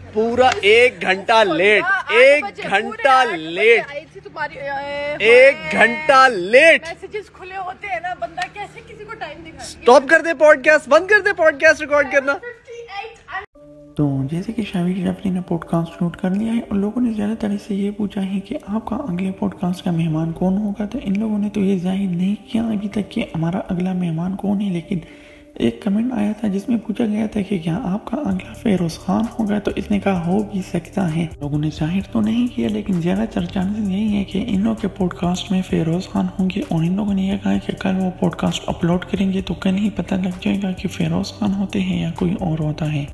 पूरा 1 घंटा लेट, 1 घंटा लेट, 1 घंटा लेट। मैसेजेस खुले होते हैं ना, बंदा कैसे किसी को टाइम दिखाए। स्टॉप कर दे पॉडकास्ट, बंद कर दे पॉडकास्ट रिकॉर्ड करना। तो जैसे कि शाबिर जाफरी ने पॉडकास्ट शूट कर लिया है और लोगों ने ज़्यादातर इससे ये पूछा है कि आपका अगले पॉडकास्ट का मेहमान कौन होगा। तो इन लोगों ने तो ये जाहिर नहीं किया अभी तक कि हमारा अगला मेहमान कौन है, लेकिन एक कमेंट आया था जिसमें पूछा गया था कि क्या आपका अगला फेरोज खान होगा। तो इसने कहा हो भी सकता है। लोगों ने जाहिर तो नहीं किया, लेकिन ज़्यादातर चांसेस यही है कि इन लोगों के पॉडकास्ट में फेरोज खान होंगे। और इन लोगों ने यह कहा कि कल वो पॉडकास्ट अपलोड करेंगे तो कल ही पता लग जाएगा कि फेरोज खान होते हैं या कोई और होता है।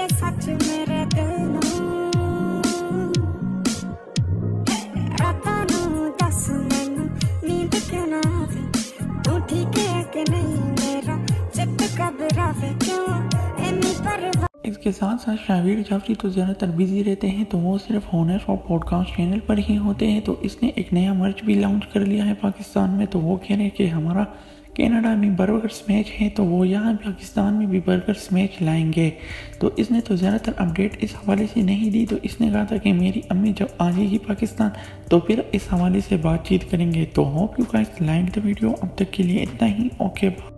इसके साथ साथ शाबिर जाफरी तो ज़्यादातर बिजी रहते हैं, तो वो सिर्फ हॉनर ऑफ पॉडकास्ट चैनल पर ही होते हैं। तो इसने एक नया मर्च भी लॉन्च कर लिया है पाकिस्तान में। तो वो कह रहे हैं कि हमारा कनाडा में बर्गर स्मैश है, तो वो यहाँ पाकिस्तान में भी बर्गर स्मैश लाएंगे। तो इसने तो ज़्यादातर अपडेट इस हवाले से नहीं दी। तो इसने कहा था कि मेरी अम्मी जब आ जाएगी पाकिस्तान तो फिर इस हवाले से बातचीत करेंगे। तो hope you guys like the video. अब तक के लिए इतना ही। ओके।